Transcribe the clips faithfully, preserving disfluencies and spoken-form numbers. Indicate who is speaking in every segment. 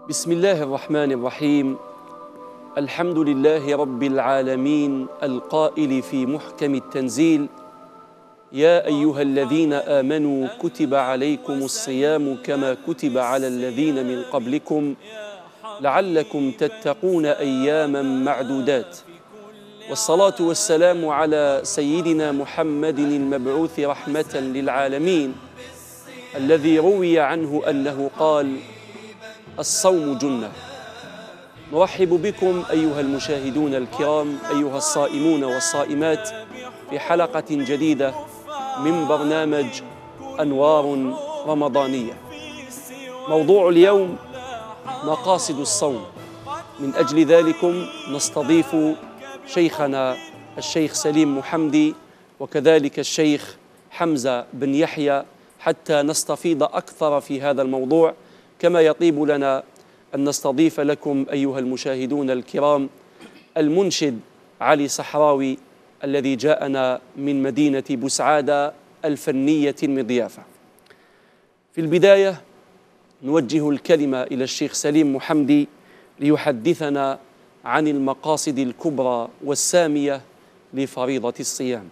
Speaker 1: بسم الله الرحمن الرحيم. الحمد لله رب العالمين القائل في محكم التنزيل: يا أيها الذين آمنوا كتب عليكم الصيام كما كتب على الذين من قبلكم لعلكم تتقون أياما معدودات. والصلاة والسلام على سيدنا محمد المبعوث رحمة للعالمين، الذي روي عنه أنه قال: الصوم جنة. نرحب بكم أيها المشاهدون الكرام، أيها الصائمون والصائمات، في حلقة جديدة من برنامج أنوار رمضانية. موضوع اليوم مقاصد الصوم. من أجل ذلكم نستضيف شيخنا الشيخ سليم محمدي وكذلك الشيخ حمزة بن يحيى حتى نستفيض أكثر في هذا الموضوع، كما يطيب لنا أن نستضيف لكم أيها المشاهدون الكرام المنشد علي صحراوي الذي جاءنا من مدينة بوسعادة الفنية المضيافة. في البداية نوجه الكلمة إلى الشيخ سليم محمدي ليحدثنا عن المقاصد الكبرى والسامية لفريضة الصيام.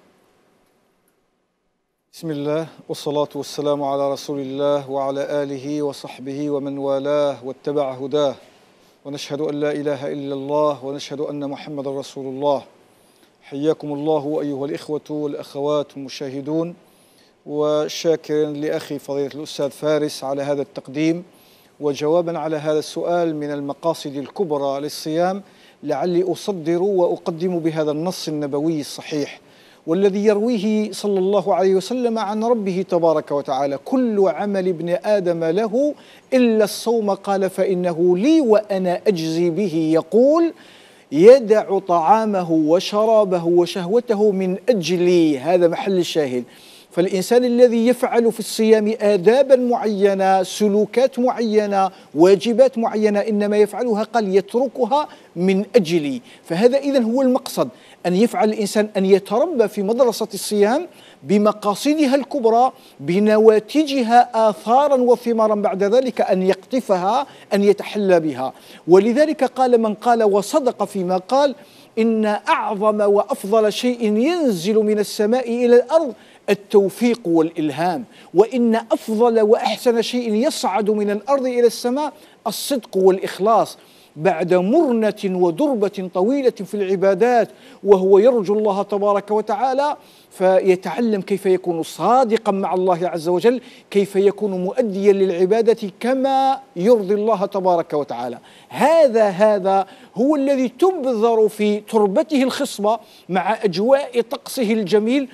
Speaker 2: بسم الله والصلاة والسلام على رسول الله وعلى آله وصحبه ومن والاه واتبع هداه، ونشهد أن لا إله إلا الله ونشهد أن محمد رسول الله. حياكم الله أيها الإخوة والأخوات المشاهدون، وشاكرا لأخي فضيلة الأستاذ فارس على هذا التقديم، وجوابا على هذا السؤال من المقاصد الكبرى للصيام لعلي أصدر وأقدم بهذا النص النبوي الصحيح والذي يرويه صلى الله عليه وسلم عن ربه تبارك وتعالى: كل عمل ابن آدم له إلا الصوم، قال فإنه لي وأنا أجزي به. يقول: يدع طعامه وشرابه وشهوته من أجلي. هذا محل الشاهد. فالإنسان الذي يفعل في الصيام آدابا معينة، سلوكات معينة، واجبات معينة، إنما يفعلها قال يتركها من أجلي. فهذا إذن هو المقصد، أن يفعل الإنسان أن يتربى في مدرسة الصيام بمقاصدها الكبرى، بنواتجها آثارا وثمارا بعد ذلك أن يقطفها، أن يتحلى بها. ولذلك قال من قال وصدق فيما قال: إن أعظم وأفضل شيء ينزل من السماء إلى الأرض التوفيق والإلهام، وإن أفضل وأحسن شيء يصعد من الأرض إلى السماء الصدق والإخلاص. بعد مرنة ودربة طويلة في العبادات وهو يرجو الله تبارك وتعالى، فيتعلم كيف يكون صادقا مع الله عز وجل، كيف يكون مؤديا للعبادة كما يرضي الله تبارك وتعالى. هذا هذا هو الذي تبذر في تربته الخصبة مع أجواء طقسه الجميل،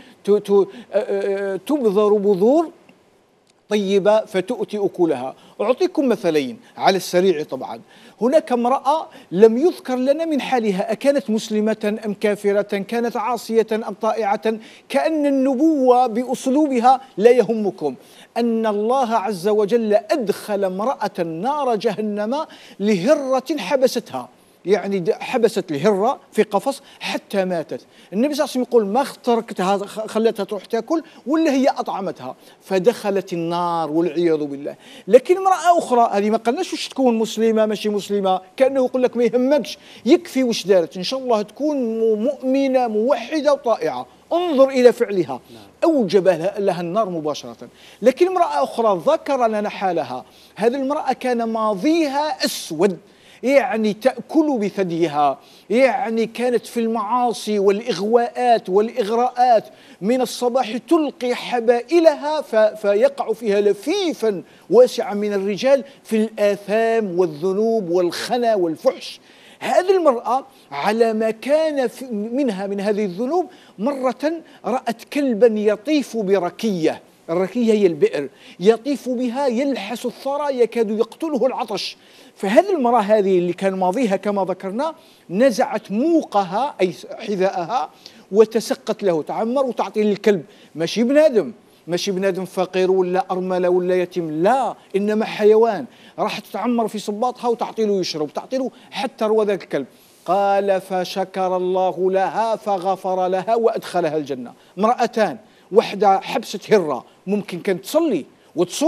Speaker 2: تبذر بذور طيبة فتؤتي أكلها. أعطيكم مثلين على السريع. طبعا هناك امرأة لم يذكر لنا من حالها، أكانت مسلمة أم كافرة، كانت عاصية أم طائعة، كأن النبوة بأسلوبها لا يهمكم. أن الله عز وجل أدخل امرأة نار جهنم لهرة حبستها، يعني حبست الهرة في قفص حتى ماتت. النبي صلى الله عليه وسلم يقول: ما تركتها خلتها تروح تاكل ولا هي أطعمتها، فدخلت النار والعياذ بالله. لكن امرأة أخرى، هذه ما قلناش وش تكون مسلمة ماشي مسلمة، كأنه يقول لك ما يهمكش، يكفي وش دارت، إن شاء الله تكون مؤمنة موحدة وطائعة، انظر إلى فعلها، أوجب لها النار مباشرة. لكن امرأة أخرى ذكر لنا حالها. هذه المرأة كان ماضيها أسود، يعني تأكل بثديها، يعني كانت في المعاصي والإغواءات والإغراءات من الصباح، تلقي حبائلها فيقع فيها لفيفا واسعا من الرجال في الآثام والذنوب والخنا والفحش. هذه المرأة على ما كان منها من هذه الذنوب، مرة رأت كلبا يطيف بركية. الركية هي البئر، يطيف بها يلحس الثرى يكاد يقتله العطش. فهذه المرأة هذه اللي كان ماضيها كما ذكرنا نزعت موقها أي حذاءها وتسقت له، تعمر وتعطي للكلب. ماشي بنادم، ماشي بنادم فقير ولا أرملة ولا يتيم، لا، إنما حيوان. راح تتعمر في صباطها وتعطي له يشرب، تعطي له حتى روى ذاك الكلب. قال: فشكر الله لها فغفر لها وأدخلها الجنة. امرأتان، واحدة حبست هرة، ممكن كانت تصلي وتصوم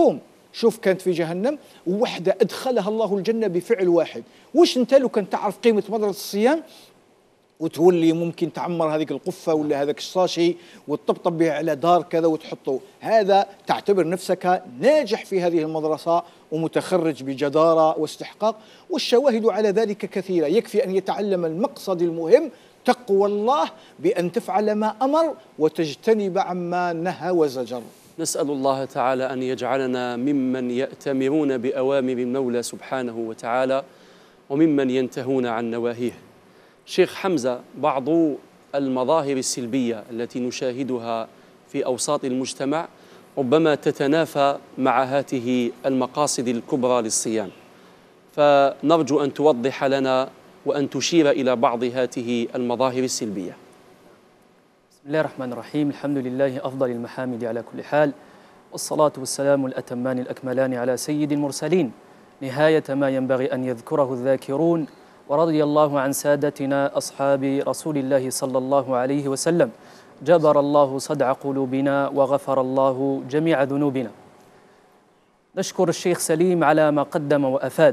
Speaker 2: شوف كانت في جهنم، ووحدة أدخلها الله الجنة بفعل واحد. وش أنت لو كنت تعرف قيمة مدرسة الصيام وتولي ممكن تعمر هذيك القفة ولا هذاك الشاشي وتطبطب بها على دار كذا وتحطه، هذا تعتبر نفسك ناجح في هذه المدرسة ومتخرج بجدارة واستحقاق. والشواهد على ذلك كثيرة. يكفي أن يتعلم المقصد المهم تقوى الله بأن تفعل ما أمر وتجتنب عما نهى وزجر.
Speaker 1: نسأل الله تعالى أن يجعلنا ممن يأتمرون بأوامر المولى سبحانه وتعالى وممن ينتهون عن نواهيه. شيخ حمزة، بعض المظاهر السلبية التي نشاهدها في أوساط المجتمع ربما تتنافى مع هذه المقاصد الكبرى للصيام، فنرجو أن توضح لنا وأن تشير إلى بعض هذه المظاهر السلبية.
Speaker 3: بسم الله الرحمن الرحيم. الحمد لله أفضل المحامد على كل حال، والصلاة والسلام الأتمان الأكملان على سيد المرسلين، نهاية ما ينبغي أن يذكره الذاكرون. ورضي الله عن سادتنا أصحاب رسول الله صلى الله عليه وسلم. جبر الله صدع قلوبنا وغفر الله جميع ذنوبنا. نشكر الشيخ سليم على ما قدم وأفاد.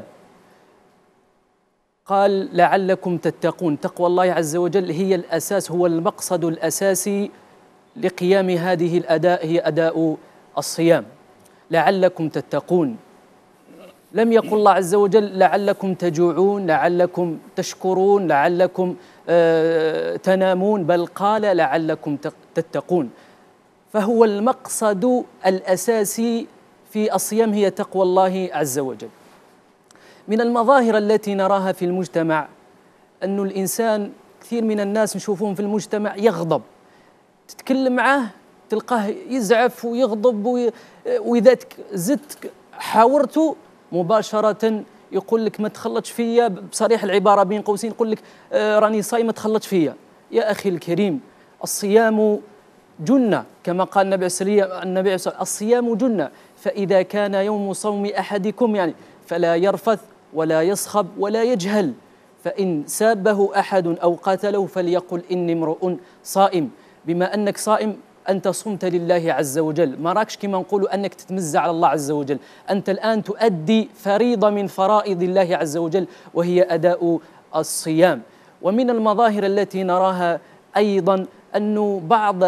Speaker 3: قال لعلكم تتقون. تقوى الله عز وجل هي الأساس، هو المقصد الأساسي لقيام هذه الأداء، هي أداء الصيام. لعلكم تتقون. لم يقل الله عز وجل لعلكم تجوعون، لعلكم تشكرون، لعلكم آه تنامون، بل قال لعلكم تتقون. فهو المقصد الأساسي في الصيام هي تقوى الله عز وجل. من المظاهر التي نراها في المجتمع أن الإنسان، كثير من الناس نشوفهم في المجتمع يغضب، تتكلم معه تلقاه يزعف ويغضب، وإذا زدت حاورته مباشرة يقول لك ما تخلطش فيا، بصريح العبارة بين قوسين يقول لك آه راني صايم ما تخلطش فيا. يا أخي الكريم، الصيام جنة كما قال النبي صلى الله عليه وسلم، الصيام جنة، فإذا كان يوم صوم أحدكم يعني فلا يرفث ولا يصخب ولا يجهل، فإن سابه أحد أو قاتله فليقل إني امرؤ صائم. بما أنك صائم أنت صمت لله عز وجل، ما راكش كما نقولوا أنك تتمزع على الله عز وجل، أنت الآن تؤدي فريضة من فرائض الله عز وجل وهي أداء الصيام. ومن المظاهر التي نراها أيضا أن بعض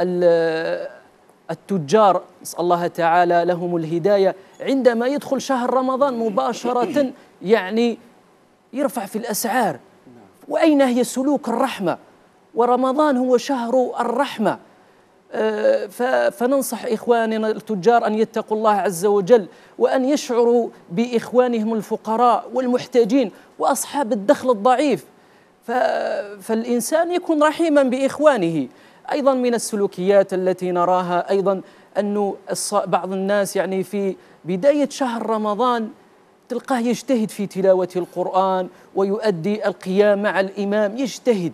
Speaker 3: التجار، نسأل الله تعالى لهم الهداية، عندما يدخل شهر رمضان مباشرة يعني يرفع في الأسعار. وأين هي سلوك الرحمة؟ ورمضان هو شهر الرحمة. فننصح إخواننا التجار أن يتقوا الله عز وجل، وأن يشعروا بإخوانهم الفقراء والمحتاجين وأصحاب الدخل الضعيف، فالإنسان يكون رحيما بإخوانه. أيضا من السلوكيات التي نراها أيضا أن بعض الناس يعني في بداية شهر رمضان تلقاه يجتهد في تلاوة القرآن ويؤدي القيام مع الإمام، يجتهد،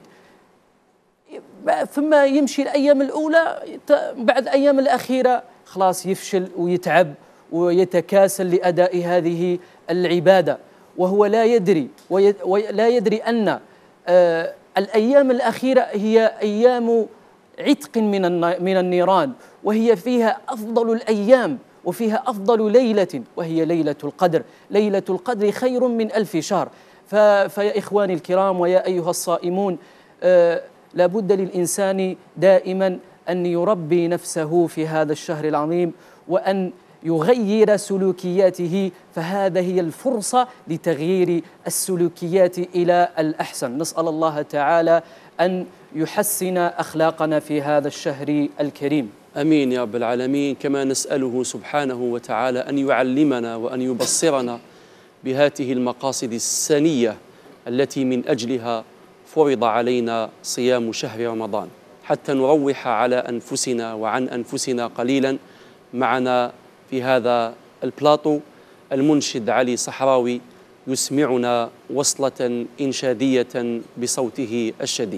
Speaker 3: ثم يمشي الأيام الأولى، بعد الأيام الأخيرة خلاص يفشل ويتعب ويتكاسل لأداء هذه العبادة، وهو لا يدري ولا يدري أن الأيام الأخيرة هي أيام عتق من من النيران، وهي فيها أفضل الأيام وفيها أفضل ليلة وهي ليلة القدر. ليلة القدر خير من ألف شهر. فيا إخواني الكرام ويا أيها الصائمون، لا بد للإنسان دائما أن يربي نفسه في هذا الشهر العظيم وأن يغير سلوكياته، فهذا هي الفرصة لتغيير السلوكيات إلى الأحسن. نسأل الله تعالى أن يحسن أخلاقنا في هذا الشهر الكريم.
Speaker 1: أمين يا رب العالمين. كما نسأله سبحانه وتعالى أن يعلمنا وأن يبصرنا بهذه المقاصد السنية التي من أجلها فرض علينا صيام شهر رمضان، حتى نروح على أنفسنا وعن أنفسنا قليلا. معنا في هذا البلاطو المنشد علي صحراوي يسمعنا وصلة إنشادية بصوته الشديد.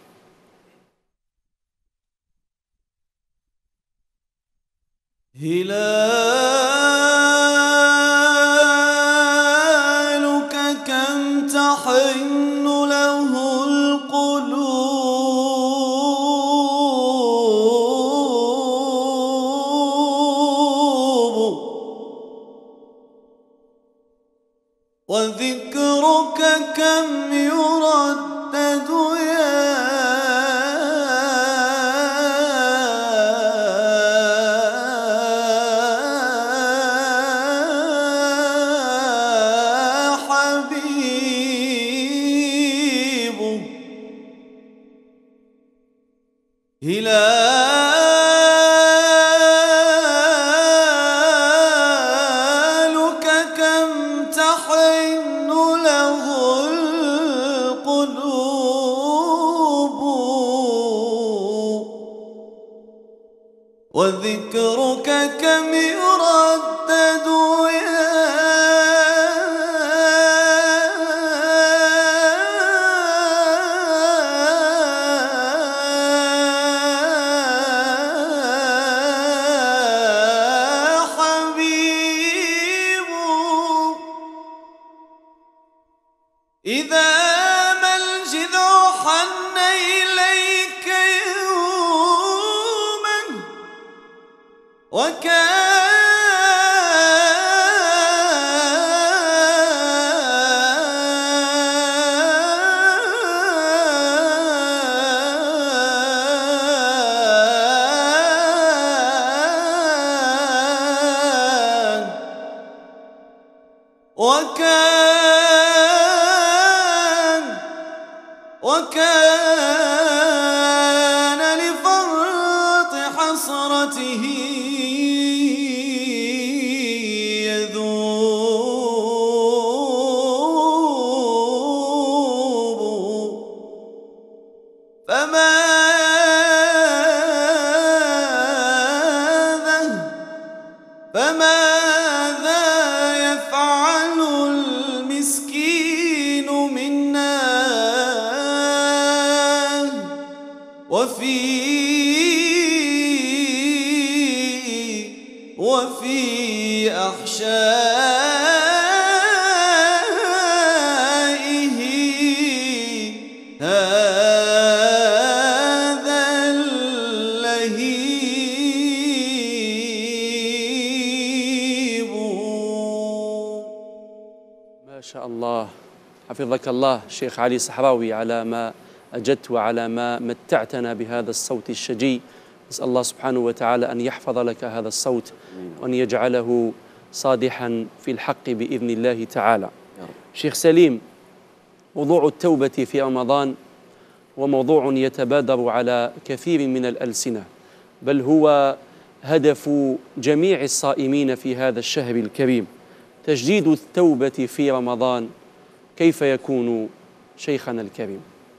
Speaker 4: هلالك كم تحن له القلوب وذكرك كم يردد يا حبيب هلالك كم تحن له القلوب وذكرك كم يردد يا إذا ما الجذع حن إليك يوما وكان وكان وكان لفرط حسرته يذوب فماذا فماذا يفعل المسكين منا وفي وفي أحشائه هذا اللهيب.
Speaker 1: ما شاء الله، حفظك الله شيخ علي صحراوي على ما أجدت وعلى ما متعتنا بهذا الصوت الشجي. نسأل الله سبحانه وتعالى أن يحفظ لك هذا الصوت وأن يجعله صادحا في الحق بإذن الله تعالى. شيخ سليم، موضوع التوبة في رمضان وموضوع يتبادر على كثير من الألسنة، بل هو هدف جميع الصائمين في هذا الشهر الكريم. تجديد التوبة في رمضان كيف يكون شيخنا الكريم؟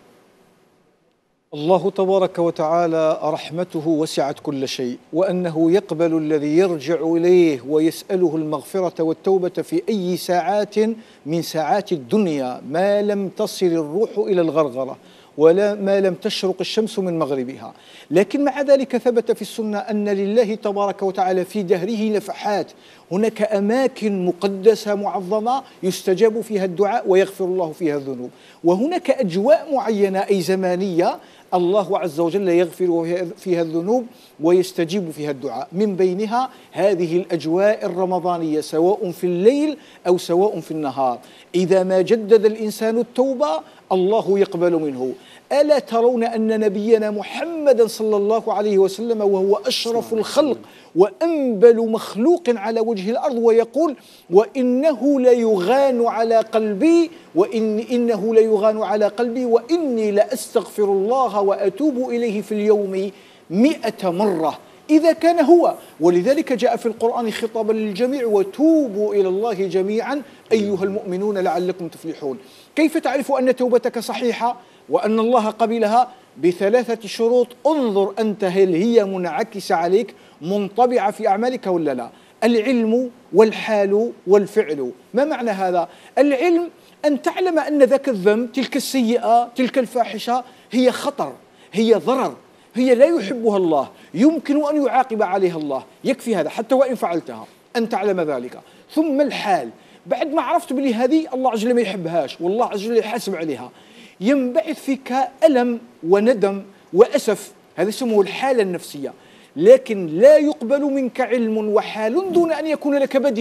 Speaker 2: الله تبارك وتعالى رحمته وسعت كل شيء، وأنه يقبل الذي يرجع إليه ويسأله المغفرة والتوبة في أي ساعات من ساعات الدنيا ما لم تصل الروح إلى الغرغرة ولا ما لم تشرق الشمس من مغربها. لكن مع ذلك ثبت في السنة أن لله تبارك وتعالى في دهره نفحات، هناك أماكن مقدسة معظمة يستجاب فيها الدعاء ويغفر الله فيها الذنوب، وهناك أجواء معينة أي زمانية الله عز وجل يغفر فيها الذنوب ويستجيب فيها الدعاء، من بينها هذه الأجواء الرمضانية سواء في الليل أو سواء في النهار. إذا ما جدد الإنسان التوبة الله يقبل منه. ألا ترون أن نبينا محمدا صلى الله عليه وسلم وهو أشرف الخلق وأنبل مخلوق على وجه الأرض ويقول وإنه ليغان على قلبي وإن إنه ليغان على قلبي وإني لأستغفر الله وأتوب إليه في اليوم مئة مرة. إذا كان هو، ولذلك جاء في القرآن خطابا للجميع وتوبوا إلى الله جميعا أيها المؤمنون لعلكم تفلحون. كيف تعرف أن توبتك صحيحة وأن الله قبلها؟ بثلاثة شروط. انظر أنت هل هي منعكسة عليك منطبعة في أعمالك ولا لا؟ العلم والحال والفعل. ما معنى هذا؟ العلم أن تعلم أن ذاك الذنب، تلك السيئة، تلك الفاحشة هي خطر، هي ضرر، هي لا يحبها الله، يمكن أن يعاقب عليها الله، يكفي هذا حتى وإن فعلتها أن تعلم ذلك. ثم الحال، بعد ما عرفت بلي هذه الله عز وجل ما يحبهاش والله عز وجل يحاسب عليها، ينبعث فيك ألم وندم وأسف، هذا اسمه الحالة النفسية. لكن لا يقبل منك علم وحال دون أن يكون لك بديل.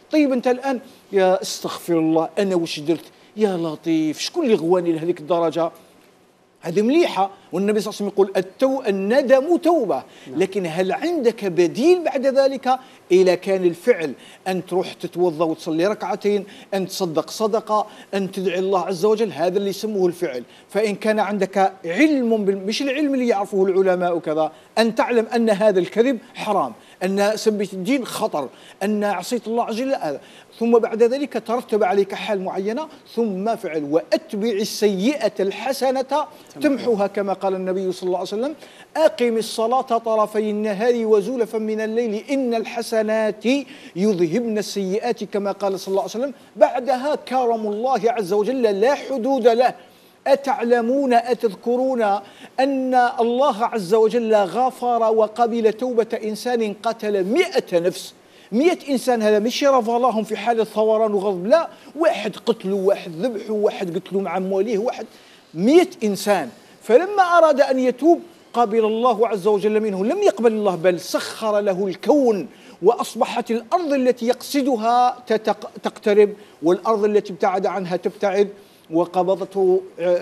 Speaker 2: طيب أنت الآن يا استغفر الله أنا وش درت، يا لطيف شكون اللي غواني لهذيك الدرجة؟ هذه مليحة، والنبي صلى الله عليه وسلم يقول التو الندم توبة. لكن هل عندك بديل بعد ذلك؟ إذا كان الفعل أن تروح تتوضأ وتصلي ركعتين، أن تصدق صدقة، أن تدعي الله عز وجل، هذا اللي يسموه الفعل. فإن كان عندك علم بال... مش العلم اللي يعرفه العلماء وكذا، أن تعلم أن هذا الكذب حرام، أن سبيت الدين خطر، أن عصيت الله عز وجل هذا، ثم بعد ذلك ترتب عليك حال معينة، ثم فعل وأتبع السيئة الحسنة تمحوها، كما قال النبي صلى الله عليه وسلم أقم الصلاة طرفي النهار وزلفا من الليل إن الحسنات يذهبن السيئات، كما قال صلى الله عليه وسلم. بعدها كرم الله عز وجل لا حدود له. أتعلمون أتذكرون أن الله عز وجل غفر وقبل توبة إنسان قتل مئة نفس؟ مئة إنسان، هذا مش رفضهم في حالة ثوران وغضب، لا، واحد قتلوا، واحد ذبحوا، واحد قتلوا مع مواليه، واحد مئة إنسان. فلما أراد أن يتوب قبل الله عز وجل منه، لم يقبل الله بل سخر له الكون، وأصبحت الأرض التي يقصدها تقترب والأرض التي ابتعد عنها تبتعد، وقبضته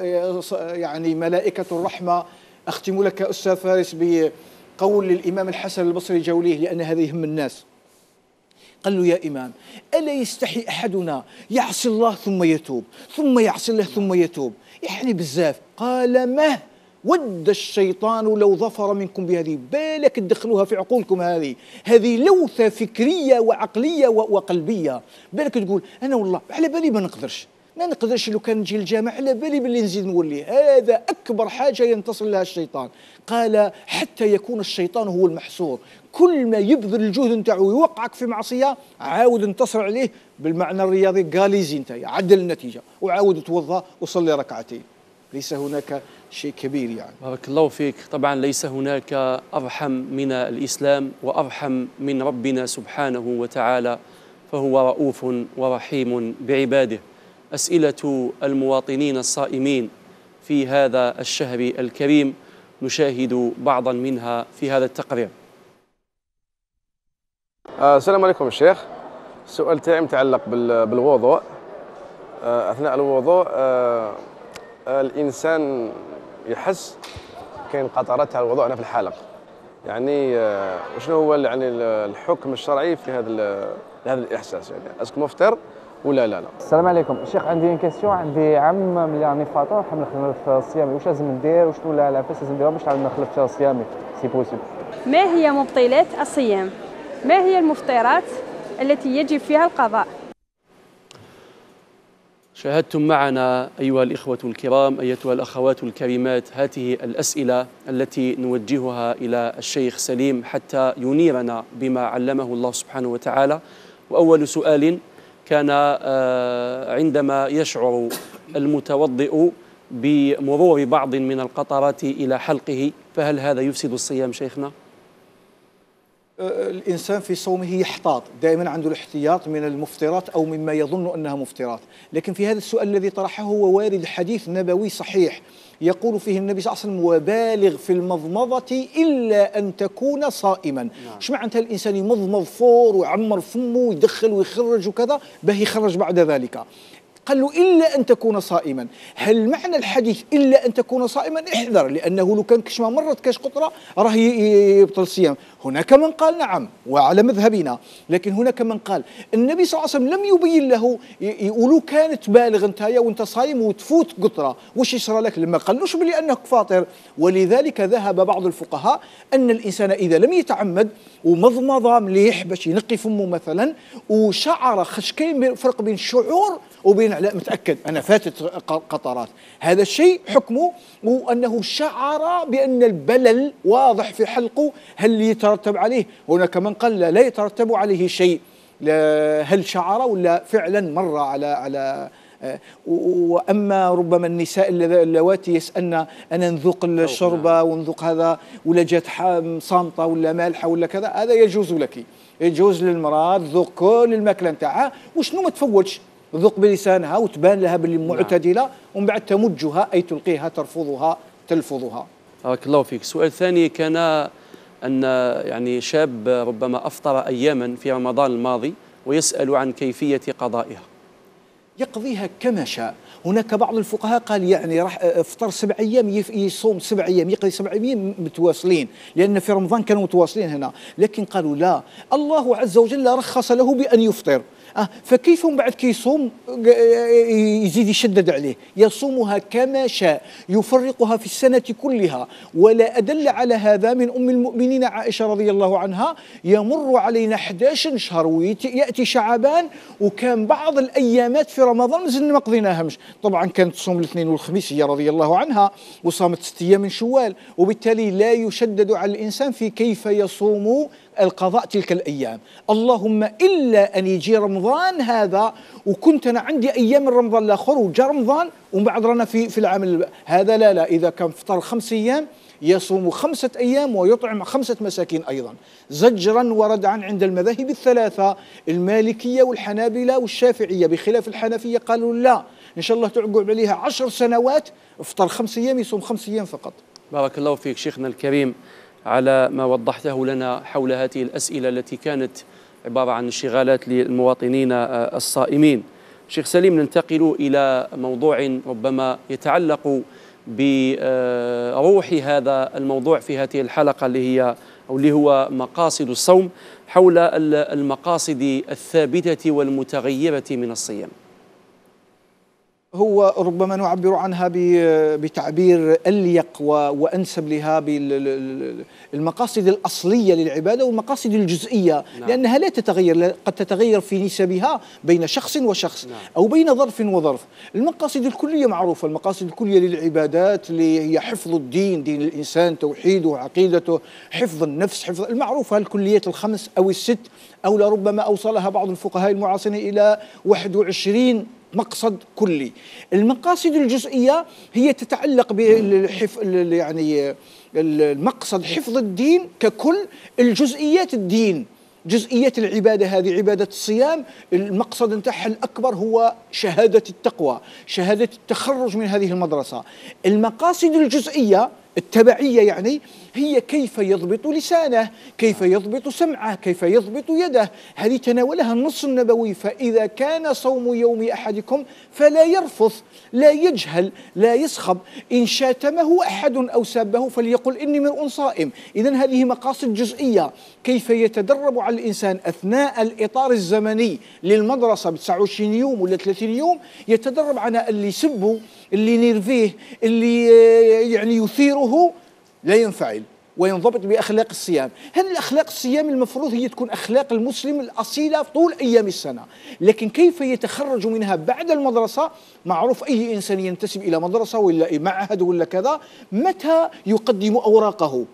Speaker 2: يعني ملائكة الرحمة. أختم لك أستاذ فارس بقول للإمام الحسن البصري جوليه، لأن هذا يهم الناس. قال له: يا إمام، ألا يستحي أحدنا يعصي الله ثم يتوب، ثم يعصي الله ثم يتوب؟ يعني بزاف. قال: ما ود الشيطان لو ظفر منكم بهذه. بالك تدخلوها في عقولكم، هذه هذه لوثة فكرية وعقلية وقلبية. بالك تقول أنا والله على بالي ما نقدرش ما نقدرش لو كان نجي الجامع، على بالي باللي نزيد نولي. هذا أكبر حاجة ينتصر لها الشيطان. قال: حتى يكون الشيطان هو المحصور، كل ما يبذل الجهد نتاعو يوقعك في معصية، عاود انتصر عليه بالمعنى الرياضي، قاليزي انت عدل النتيجة، وعاود توضأ وصلي ركعتين. ليس هناك شيء كبير يعني.
Speaker 1: بارك الله فيك. طبعا ليس هناك أرحم من الإسلام وأرحم من ربنا سبحانه وتعالى، فهو رؤوف ورحيم بعباده. أسئلة المواطنين الصائمين في هذا الشهر الكريم نشاهد بعضا منها في هذا التقرير.
Speaker 5: آه السلام عليكم الشيخ. السؤال تاعي متعلق بالوضوء. آه أثناء الوضوء آه آه الإنسان يحس كاين قطرات على الوضوء هنا في الحلق، يعني آه وشنو هو يعني الحكم الشرعي في هذا هذا الإحساس؟ يعني اسكو مفطر ولا لا لا؟
Speaker 6: السلام عليكم الشيخ، عندي ان كيسيون. عندي عم ملي راني فاطر حاب نخلف صيامي، واش لازم ندير؟ وشنو العفاس لازم ندير باش نعاود نخلف صيامي سي بوسيبل؟
Speaker 7: ما هي مبطلات الصيام؟ ما هي المفطرات التي يجب فيها القضاء؟
Speaker 1: شاهدتم معنا أيها الإخوة الكرام، أيتها الأخوات الكريمات، هذه الأسئلة التي نوجهها إلى الشيخ سليم حتى ينيرنا بما علمه الله سبحانه وتعالى. وأول سؤال كان عندما يشعر المتوضئ بمرور بعض من القطرات إلى حلقه، فهل هذا يفسد الصيام شيخنا؟
Speaker 2: الإنسان في صومه يحتاط، دائما عنده الاحتياط من المفطرات أو مما يظن أنها مفطرات. لكن في هذا السؤال الذي طرحه هو وارد حديث نبوي صحيح يقول فيه النبي صلى الله عليه وسلم: وبالغ في المضمضة إلا أن تكون صائما. ايش نعم. معناتها الإنسان يمضمض فور ويعمر فمه ويدخل ويخرج وكذا به يخرج بعد ذلك؟ قال له: إلا أن تكون صائما. هل معنى الحديث إلا أن تكون صائما؟ احذر، لأنه لو كان كشما مرت كاش قطرة راه يبطل الصيام. هناك من قال نعم وعلى مذهبنا، لكن هناك من قال النبي صلى الله عليه وسلم لم يبين له، يقولوا كانت بالغ انت وانت صايم وتفوت قطرة وش يصير لك؟ لما قالوش بلي أنك فاطر. ولذلك ذهب بعض الفقهاء أن الإنسان إذا لم يتعمد ومضمض مليح باش ينقي فمه مثلا وشعر، خش كاين فرق بين الشعور وبين لا متأكد أنا فاتت قطرات، هذا الشيء حكمه وأنه شعر بأن البلل واضح في حلقه. هل يترتب عليه؟ هناك من قال لا, لا يترتب عليه شيء، هل شعر ولا فعلا مر على على وأما ربما النساء اللواتي يسألن أنا نذوق الشربة ونذوق هذا ولا جات صامتة ولا مالحة ولا كذا، هذا يجوز لك، يجوز للمرأة تذوق كل الماكلة نتاعها وشنو ما تفوتش، ذوق بلسانها وتبان لها باللي معتدلة، ومن بعد تمجها أي تلقيها ترفضها تلفظها.
Speaker 1: بارك الله فيك. سؤال ثاني كان أن يعني شاب ربما أفطر أياما في رمضان الماضي ويسأل عن كيفية قضائها؟
Speaker 2: يقضيها كما شاء. هناك بعض الفقهاء قال يعني راح افطر سبع ايام يصوم سبع ايام يقضي سبع ايام متواصلين، لان في رمضان كانوا متواصلين هنا، لكن قالوا لا، الله عز وجل رخص له بان يفطر. أه فكيف من بعد كيصوم يزيد يشدد عليه؟ يصومها كما شاء، يفرقها في السنة كلها. ولا أدل على هذا من أم المؤمنين عائشة رضي الله عنها، يمر علينا أحد عشر شهر ويأتي شعبان وكان بعض الأيامات في رمضان مازلنا ما قضيناهمش. طبعا كانت تصوم الاثنين والخميس هي رضي الله عنها، وصامت ست أيام من شوال، وبالتالي لا يشدد على الإنسان في كيف يصوم القضاء تلك الأيام. اللهم إلا أن يجي رمضان هذا وكنت أنا عندي أيام من رمضان الآخر وجاء رمضان ومن بعد رانا في في العام هذا، لا لا، إذا كان فطر خمس أيام يصوم خمسة أيام ويطعم خمسة مساكين أيضا، زجرا وردعا عند المذاهب الثلاثة المالكية والحنابلة والشافعية، بخلاف الحنفية قالوا لا، إن شاء الله تعقب عليها عشر سنوات افطر خمس أيام يصوم خمس أيام فقط.
Speaker 1: بارك الله فيك شيخنا الكريم على ما وضحته لنا حول هذه الأسئلة التي كانت عبارة عن انشغالات للمواطنين الصائمين. شيخ سليم، ننتقل إلى موضوع ربما يتعلق بروح هذا الموضوع في هذه الحلقة اللي هي أو اللي هو مقاصد الصوم، حول المقاصد الثابتة والمتغيرة من الصيام.
Speaker 2: هو ربما نعبر عنها بتعبير أليق وأنسب لها بالمقاصد الأصلية للعبادة والمقاصد الجزئية. نعم. لأنها لا تتغير، قد تتغير في نسبها بين شخص وشخص. نعم. أو بين ظرف وظرف. المقاصد الكلية معروفة، المقاصد الكلية للعبادات اللي هي حفظ الدين، دين الإنسان، توحيده، عقيدته، حفظ النفس، حفظ المعروفة الكليات الخمس أو الست، أو لربما أوصلها بعض الفقهاء المعاصرين إلى واحد وعشرين مقصد كلي. المقاصد الجزئية هي تتعلق بالحف يعني المقصد حفظ الدين ككل، الجزئيات الدين، جزئيات العبادة، هذه عبادة الصيام المقصد نتاعها الأكبر هو شهادة التقوى، شهادة التخرج من هذه المدرسة. المقاصد الجزئية التبعية يعني هي كيف يضبط لسانه، كيف يضبط سمعه، كيف يضبط يده، هذه تناولها النص النبوي. فإذا كان صوم يوم أحدكم فلا يرفث، لا يجهل، لا يصخب، إن شاتمه أحد أو سابه فليقل إني امرؤ صائم. إذن هذه مقاصد جزئية، كيف يتدرب على الإنسان أثناء الإطار الزمني للمدرسة ب تسعة وعشرين يوم ولا ثلاثين يوم، يتدرب على اللي يسبه، اللي نرفيه، اللي يعني يثيره لا ينفعل وينضبط بأخلاق الصيام. هذه الأخلاق الصيام المفروض هي تكون أخلاق المسلم الأصيلة طول أيام السنة، لكن كيف يتخرج منها بعد المدرسة؟ معروف أي إنسان ينتسب إلى مدرسة ولا معهد ولا كذا، متى يقدم أوراقه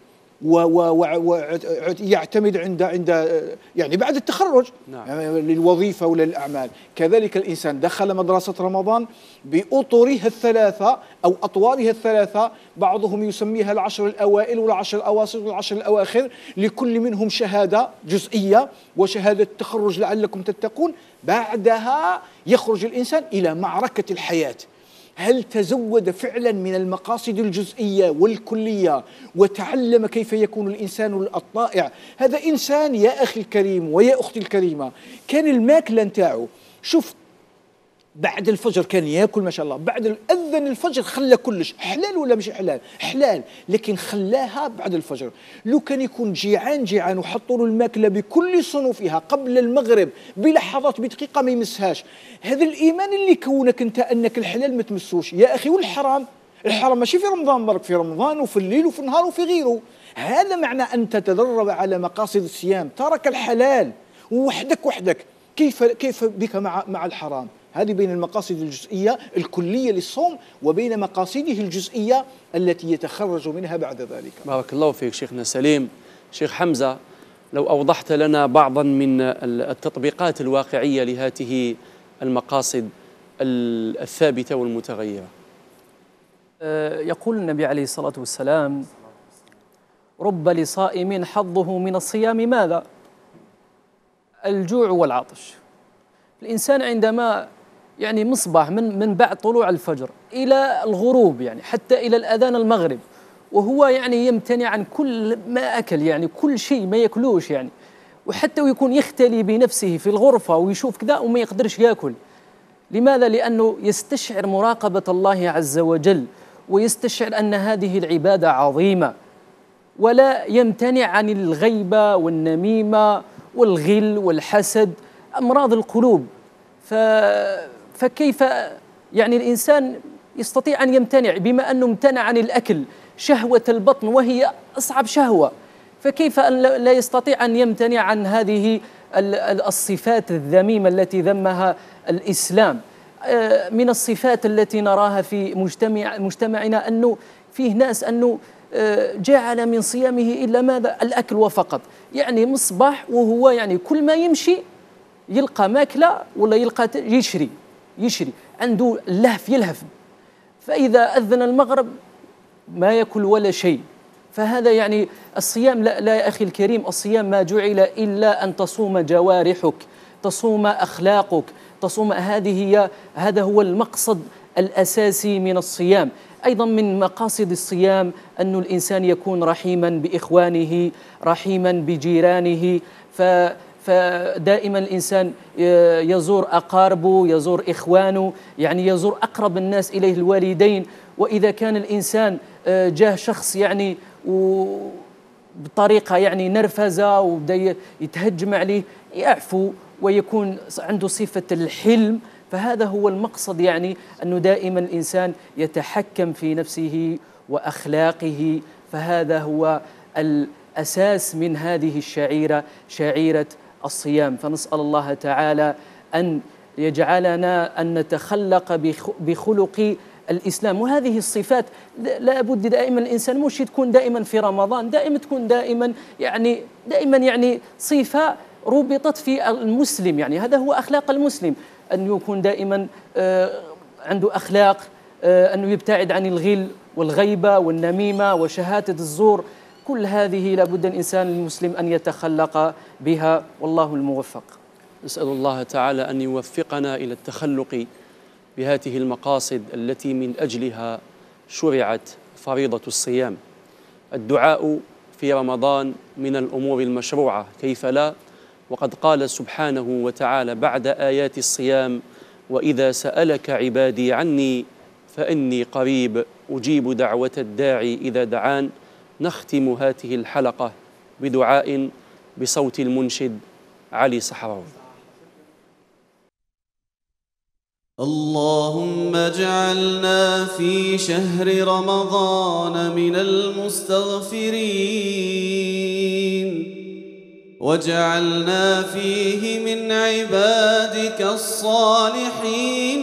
Speaker 2: ويعتمد عند عند يعني بعد التخرج. نعم. يعني للوظيفة ولا للأعمال. كذلك الإنسان دخل مدرسة رمضان بأطرها الثلاثة أو أطوارها الثلاثة، بعضهم يسميها العشر الأوائل والعشر الأواسط والعشر الأواخر، لكل منهم شهادة جزئية وشهادة التخرج لعلكم تتقون. بعدها يخرج الإنسان إلى معركة الحياة. هل تزود فعلا من المقاصد الجزئية والكلية وتعلم كيف يكون الإنسان الطائع؟ هذا إنسان يا أخي الكريم ويا أختي الكريمة، كان الماكلة نتاعو، شوف بعد الفجر كان ياكل ما شاء الله، بعد الأذن الفجر خلى كلش حلال ولا مش حلال؟ حلال، لكن خلاها بعد الفجر. لو كان يكون جيعان جيعان وحطوا له الماكلة بكل صنوفها قبل المغرب بلحظات بدقيقة ما يمسهاش، هذا الإيمان اللي كونك أنت أنك الحلال ما تمسوش يا أخي. والحرام، الحرام ماشي في رمضان برك، في رمضان وفي الليل وفي النهار وفي غيره. هذا معنى أن تتدرب على مقاصد الصيام، ترك الحلال وحدك وحدك، كيف كيف بك مع مع الحرام؟ هذه بين المقاصد الجزئية الكلية للصوم وبين مقاصده الجزئية التي يتخرج منها بعد ذلك.
Speaker 1: بارك الله فيك شيخنا سليم. شيخ حمزة، لو أوضحت لنا بعضا من التطبيقات الواقعية لهذه المقاصد الثابتة والمتغيرة.
Speaker 3: يقول النبي عليه الصلاة والسلام: رب لصائم حظه من الصيام ماذا؟ الجوع والعطش. الإنسان عندما يعني مصباح من من بعد طلوع الفجر إلى الغروب، يعني حتى إلى الأذان المغرب، وهو يعني يمتنع عن كل ما أكل، يعني كل شيء ما يأكلوش يعني، وحتى ويكون يختلي بنفسه في الغرفة ويشوف كذا وما يقدرش يأكل. لماذا؟ لأنه يستشعر مراقبة الله عز وجل، ويستشعر أن هذه العبادة عظيمة، ولا يمتنع عن الغيبة والنميمة والغل والحسد، أمراض القلوب. ف... فكيف يعني الإنسان يستطيع أن يمتنع بما أنه امتنع عن الأكل، شهوة البطن وهي أصعب شهوة، فكيف أن لا يستطيع أن يمتنع عن هذه الصفات الذميمة التي ذمها الإسلام؟ من الصفات التي نراها في مجتمع مجتمعنا أنه فيه ناس أنه جعل من صيامه إلا ماذا؟ الأكل وفقط. يعني مصباح وهو يعني كل ما يمشي يلقى ماكلة ولا يلقى يشري يشري عنده اللهف يلهف، فإذا أذن المغرب ما يأكل ولا شيء. فهذا يعني الصيام لا, لا يا أخي الكريم، الصيام ما جعل إلا أن تصوم جوارحك، تصوم أخلاقك، تصوم. هذه هي هذا هو المقصد الأساسي من الصيام. أيضا من مقاصد الصيام أن الإنسان يكون رحيما بإخوانه، رحيما بجيرانه، ف فدائما الإنسان يزور أقاربه، يزور إخوانه، يعني يزور أقرب الناس إليه الوالدين. وإذا كان الإنسان جاه شخص يعني بطريقة يعني نرفزة وبدأ يتهجم عليه، يعفو ويكون عنده صفة الحلم. فهذا هو المقصد، يعني أنه دائما الإنسان يتحكم في نفسه وأخلاقه. فهذا هو الأساس من هذه الشعيرة، شعيرة الصيام. فنسأل الله تعالى أن يجعلنا أن نتخلق بخلق الإسلام. وهذه الصفات لا بد دائما الإنسان مش تكون دائما في رمضان، دائما تكون دائما يعني دائما يعني صفة ربطت في المسلم. يعني هذا هو أخلاق المسلم، أن يكون دائما عنده أخلاق، أنه يبتعد عن الغل والغيبة والنميمة وشهادة الزور. كل هذه لابد الإنسان المسلم أن يتخلق بها، والله الموفق.
Speaker 1: نسأل الله تعالى أن يوفقنا إلى التخلق بهذه المقاصد التي من أجلها شرعت فريضة الصيام. الدعاء في رمضان من الأمور المشروعة، كيف لا؟ وقد قال سبحانه وتعالى بعد آيات الصيام: وإذا سألك عبادي عني فإني قريب أجيب دعوة الداعي إذا دعان. نختم هذه الحلقة بدعاء بصوت المنشد علي صحراوي.
Speaker 4: اللهم اجعلنا في شهر رمضان من المستغفرين، واجعلنا فيه من عبادك الصالحين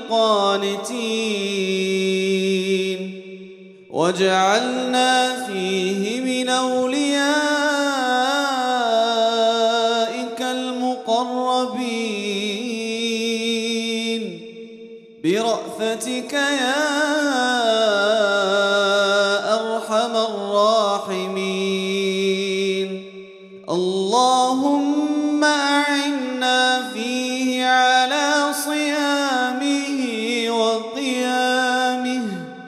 Speaker 4: القانتين، واجعلنا فيه من أوليائك المقربين برأفتك يا أرحم الراحمين. اللهم أعنا فيه على صيامه وقيامه،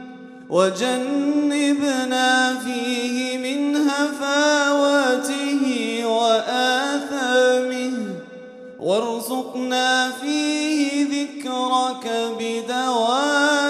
Speaker 4: وجنبنا فيه من هفاواته وآثامه، وارزقنا فيه ذكرك بدوامه